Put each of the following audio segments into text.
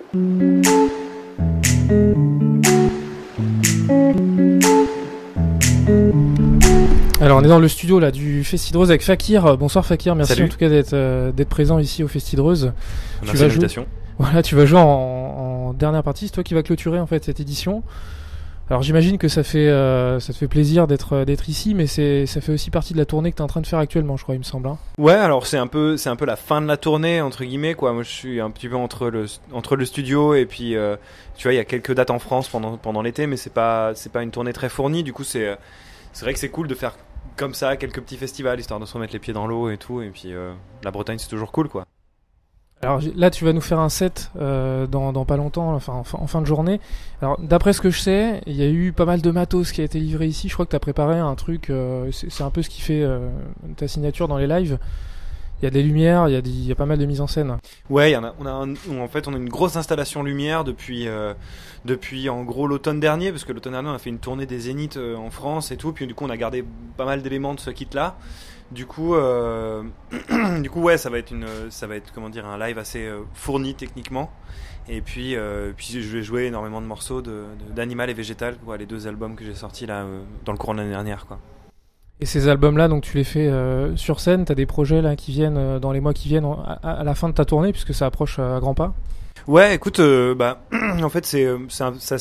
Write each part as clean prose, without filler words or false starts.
Alors on est dans le studio là du Festidreuse avec Fakir. Bonsoir Fakir, merci. Salut. En tout cas d'être présent ici au Festidreuse. Merci de l'invitation. Voilà, tu vas jouer en dernière partie, c'est toi qui vas clôturer en fait cette édition. Alors j'imagine que ça te fait plaisir d'être ici, mais ça fait aussi partie de la tournée que tu es en train de faire actuellement, je crois, il me semble. Hein. Ouais, alors c'est un peu la fin de la tournée entre guillemets quoi. Moi je suis un petit peu entre le studio et puis tu vois, il y a quelques dates en France pendant l'été, mais c'est pas une tournée très fournie. Du coup c'est vrai que c'est cool de faire comme ça quelques petits festivals histoire de se remettre les pieds dans l'eau et tout. Et puis la Bretagne c'est toujours cool quoi. Alors là, tu vas nous faire un set dans pas longtemps, enfin en fin de journée. Alors d'après ce que je sais, il y a eu pas mal de matos qui a été livré ici. Je crois que tu as préparé un truc, c'est un peu ce qui fait ta signature dans les lives. Il y a des lumières, il y a pas mal de mise en scène. Ouais, on a une grosse installation lumière depuis en gros l'automne dernier, parce que l'automne dernier on a fait une tournée des Zéniths en France et tout, puis du coup on a gardé pas mal d'éléments de ce kit-là. Du coup ouais, ça va être comment dire, un live assez fourni techniquement. Et puis je vais jouer énormément de morceaux d'Animal et Végétal, quoi, les deux albums que j'ai sortis là dans le courant de l'année dernière, quoi. Et ces albums-là, donc tu les fais sur scène. T'as des projets là qui viennent dans les mois qui viennent à la fin de ta tournée, puisque ça approche à grands pas. Ouais, écoute, en fait ça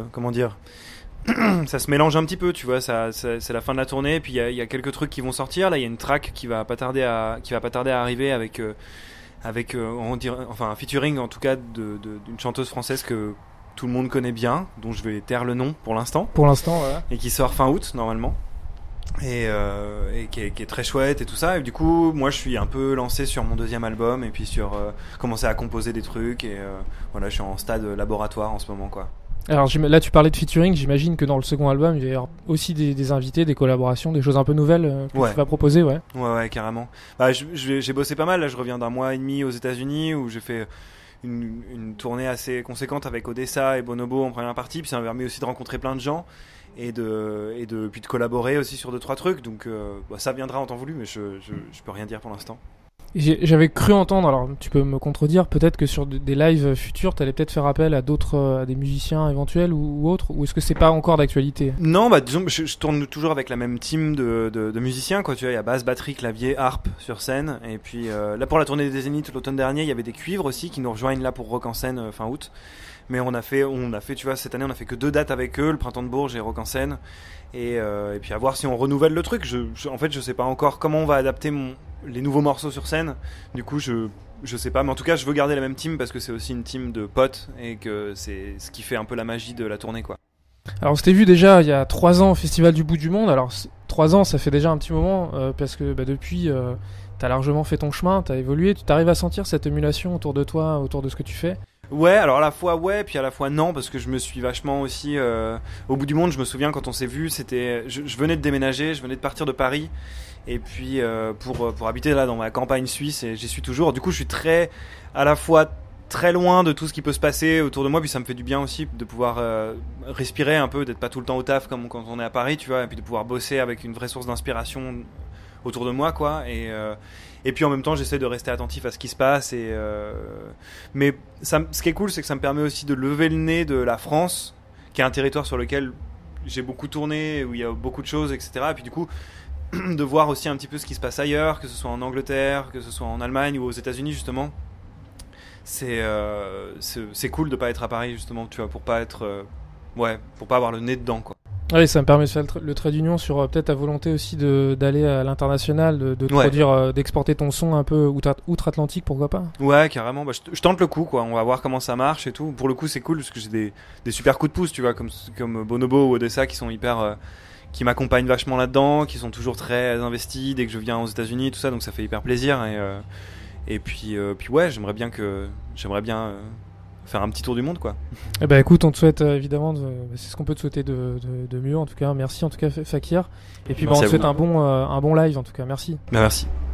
se mélange un petit peu, tu vois. C'est la fin de la tournée, puis il y a quelques trucs qui vont sortir. Là, il y a une track qui va pas tarder à arriver avec un featuring en tout cas d'une chanteuse française que tout le monde connaît bien, dont je vais taire le nom pour l'instant. Pour l'instant, voilà. Et qui sort fin août normalement. Et qui est très chouette et tout ça. Et du coup, moi, je suis un peu lancé sur mon deuxième album et puis sur commencer à composer des trucs. Et voilà, je suis en stade laboratoire en ce moment, quoi. Alors là, tu parlais de featuring. J'imagine que dans le second album, il va y avoir aussi des invités, des collaborations, des choses un peu nouvelles que tu vas proposer, ouais. Ouais, carrément. Bah, j'ai bossé pas mal. Là, je reviens d'un mois et demi aux États-Unis où j'ai fait une tournée assez conséquente avec Odessa et Bonobo en première partie. Puis ça m'a permis aussi de rencontrer plein de gens. Puis de collaborer aussi sur 2-3 trucs, donc ça viendra en temps voulu, mais je peux rien dire pour l'instant. J'avais cru entendre, alors tu peux me contredire, peut-être que sur des lives futurs t'allais peut-être faire appel à des musiciens éventuels ou autres, ou est-ce que c'est pas encore d'actualité? Non, disons que je tourne toujours avec la même team de musiciens, quoi. Tu vois, il y a basse, batterie, clavier, harpe sur scène, et puis là pour la tournée des Zéniths l'automne dernier, il y avait des cuivres aussi qui nous rejoignent là pour Rock en scène fin août. Mais on a fait, tu vois, cette année on a fait que 2 dates avec eux, le Printemps de Bourges et Rock en scène, et puis à voir si on renouvelle le truc. En fait, je sais pas encore comment on va adapter les nouveaux morceaux sur scène. Du coup, je sais pas, mais en tout cas, je veux garder la même team parce que c'est aussi une team de potes et que c'est ce qui fait un peu la magie de la tournée, quoi. Alors, on s'était vu déjà il y a 3 ans au Festival du Bout du Monde. Alors, 3 ans, ça fait déjà un petit moment parce que depuis, t'as largement fait ton chemin, t'as évolué. Tu t'arrives à sentir cette émulation autour de toi, autour de ce que tu fais? Ouais, alors à la fois ouais, puis à la fois non, parce que je me suis vachement aussi au Bout du Monde. Je me souviens quand on s'est vu, je venais de déménager, je venais de partir de Paris, et puis pour habiter là dans ma campagne suisse, et j'y suis toujours. Du coup, je suis à la fois très loin de tout ce qui peut se passer autour de moi, puis ça me fait du bien aussi de pouvoir respirer un peu, d'être pas tout le temps au taf comme quand on est à Paris, tu vois, et puis de pouvoir bosser avec une vraie source d'inspiration autour de moi, quoi. Et puis en même temps, j'essaie de rester attentif à ce qui se passe. Mais ce qui est cool, c'est que ça me permet aussi de lever le nez de la France, qui est un territoire sur lequel j'ai beaucoup tourné, où il y a beaucoup de choses, etc. Et puis du coup, de voir aussi un petit peu ce qui se passe ailleurs, que ce soit en Angleterre, que ce soit en Allemagne ou aux États-Unis, justement. C'est cool de pas être à Paris, justement, tu vois, pour pas avoir le nez dedans, quoi. Oui, ça me permet de faire le trait d'union sur peut-être ta volonté aussi d'aller à l'international, de produire, d'exporter ton son un peu outre-Atlantique, pourquoi pas? Ouais, carrément. Je tente le coup, quoi. On va voir comment ça marche et tout. Pour le coup, c'est cool parce que j'ai des super coups de pouce, tu vois, comme Bonobo ou Odessa qui sont qui m'accompagnent vachement là-dedans, qui sont toujours très investis dès que je viens aux États-Unis, tout ça. Donc ça fait hyper plaisir. Et puis ouais, j'aimerais bien faire un petit tour du monde, quoi. Eh ben écoute, on te souhaite évidemment, c'est ce qu'on peut te souhaiter de mieux, en tout cas. Merci en tout cas Fakir. Et puis on te souhaite un bon live en tout cas. Merci. Merci.